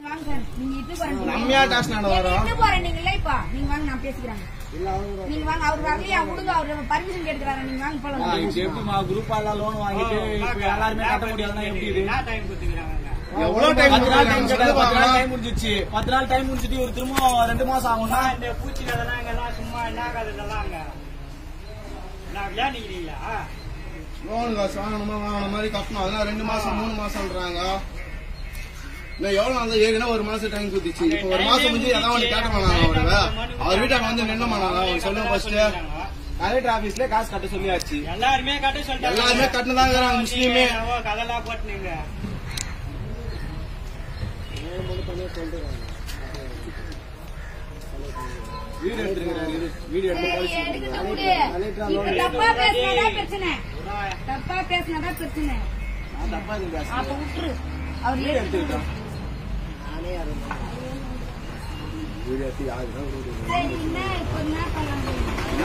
நம்மையா toss நான் வரோம். எங்க போறேன் நீங்க இல்ல இப்ப நீங்க வாங்க நான் பேசிக்கறாங்க. நீங்க வாங்க அவர் வரலையா கொடுங்க அவர் பர்மிஷன் கேட்கறாரு நீங்க வாங்க போலாம். எப்படிமா குரூப்பா எல்லாம் லோன் வாங்கிட்டு இப்ப எல்லாரும் கட்ட முடியாதுன்னா எப்படி இது? என்ன டைம் கொடுத்துக்கறாங்க? எவ்வளவு டைம்? 10 நாள் டைம் முடிஞ்சிச்சு. 10 நாள் டைம் முடிஞ்சிட்டு ஒரு திரும்ப 2 மாசம் ஆகும்னா இந்த பூச்சி கதெல்லாம் எல்லாம் சும்மா என்ன கதெல்லாம் அங்க நான் விளையாடிக்கிறீங்களா? லோன் காசு வாங்கின மாதிரி கட்டணும். அதெல்லாம் 2 மாசம் 3 மாசம்ன்றாங்க. நான் எவ்வளவு நாள் ஏற்கனவே 1 மாசம் டைம் கொடுத்துச்சு. இப்ப 1 மாசம் முடிஞ்சு எதாவது ஒன்று கேட்ட மாட்டாங்க. அவர் வீட்டாங்க வந்து நின்ன மாட்டாங்க. அவங்க சொல்லுங்க ஃபர்ஸ்ட் கலெக்டர் ஆபீஸ்ல காசு கட்ட சொல்லியாச்சு. எல்லாருமே கட்ட சொல்லிட்டாங்க. எல்லாருமே கட்டணும் இருக்கிறாங்க. முஸ்லீமே கதெல்லாம் போட்டுனீங்க. வீடு எடுத்துக்கிறாரு. வீடு எடுத்து தப்பா பேசினதா பிரச்சனை. தப்பா பேசினதா பிரச்சனை. தப்பா இது பேச அப்ப விட்டுரு. அவர் வீடு எடுத்துக்கிட்டோம். வீடு எடுத்து யாருதான் சரி என்ன இப்ப என்ன பண்ணலாம்?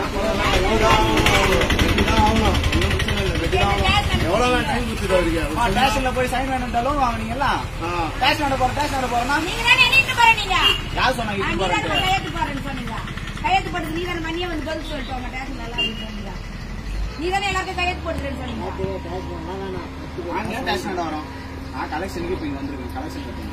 எவ்வளவு டைம் கொடுத்துட்டு ஸ்டேஷன்ல போய் சைன் வேணும்டா லோன் வாங்குனீங்களா? ஸ்டேஷனோட போறேன்னா நீங்க தானே என்ன போறீங்க? யார் சொன்னாங்க இது போறேன்? கையெழுத்து போறேன்னு சொன்னீங்க. கையெழுத்து போட்டு நீ தானே மணியை வந்து பதில் சொல்லிட்டு உங்க டேஷன்ல எல்லாம் சொன்னீங்க. நீ தானே எல்லாருக்கும் கையெழுத்து போட்டுருன்னு சொன்னீங்க. நாங்க ஸ்டேஷனோட வரோம். நான் கலெக்ஷனுக்கு இப்ப இங்க வந்திருக்கேன். கலெக்ஷன் கட்டணும்.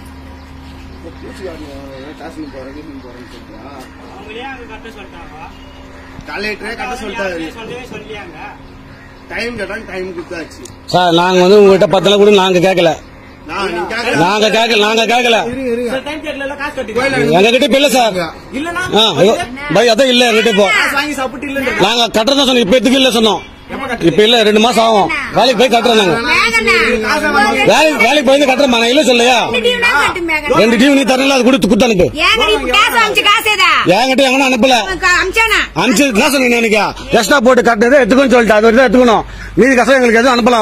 ஸ்டேஷன் போறேன்னு சொல்லிட்டா அவங்களே அங்க கட்ட சொல்லிட்டாங்க. கலெக்டரே கட்ட சொல்லிட்டாரு. சொல்லியாங்க டைம் கேட்டாங்க. டைம் கொடுத்தாச்சு. சார் நாங்க வந்து உங்ககிட்ட 10 கூட நாங்க கேட்கல. நாங்க கேட்கல. டைம் கேட்கல காசு கட்டி எங்க கிட்ட இப்ப இல்ல சார். இல்லனா பை அதான் இல்ல எங்கிட்ட இப்போ காசு வாங்கி சாப்பிட்டு இல்ல நாங்க கட்டுறதா சொன்னோம். இப்ப எதுக்கு இல்ல சொன்னோம். இப்ப இல்ல 2 மாசம் ஆகும். வேலைக்கு போய் கட்டுறோம். நாங்க வேலைக்கு போய் கட்டுறோம். நான் இல்ல சொல்லையா 2 டிவி நீ தரல அது கொடுத்து குத்து அனுப்பு. என்கிட்ட எங்கன்னா அனுப்பல. அனுப்பிச்சு என்ன சொன்னீங்க எனக்கு எக்ஸ்ட்ரா போட்டு கட்டுறது எடுத்துக்கணும் சொல்லிட்டு அது வரைக்கும் எடுத்துக்கணும். மீதி கஷ்டம் எங்களுக்கு எதுவும் அனுப்பலாம்.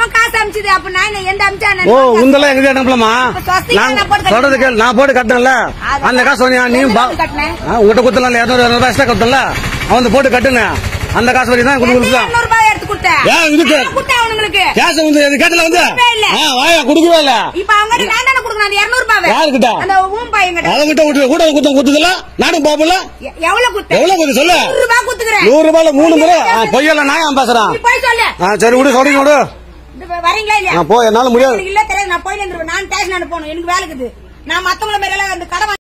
ஓ உந்தெல்லாம் எங்க அனுப்பலாமா? நான் சொல்றது கேள். நான் போட்டு கட்டல அந்த காசு சொன்னியா நீ உங்ககிட்ட குத்தலாம் 200 ரூபாய் எக்ஸ்ட்ரா கொடுத்தல அவன் போட்டு கட்டுங்க. அந்த காசு வரைக்கும் தான் கொடுக்கலாம். கேஸ் வந்து கேட்டல வந்து வாயா கொடுக்கவே இல்ல. யாருக்கிட்ட அவங்கிட்ட கூட குத்துதல நானும் பாப்பல. எவ்வளவு குத்து சொல்லு. 100 ரூபாய்ல 3 முறை பொய்யல நான் பேசுறேன். சரி விடு சொல்றீங்க விடு. போ என்னால முடியாது. இல்ல தெரியாது நான் போய் நான் ஸ்டேஷன் போகணும். எனக்கு வேலைக்குது. நான் மத்தவங்கள மேல கடை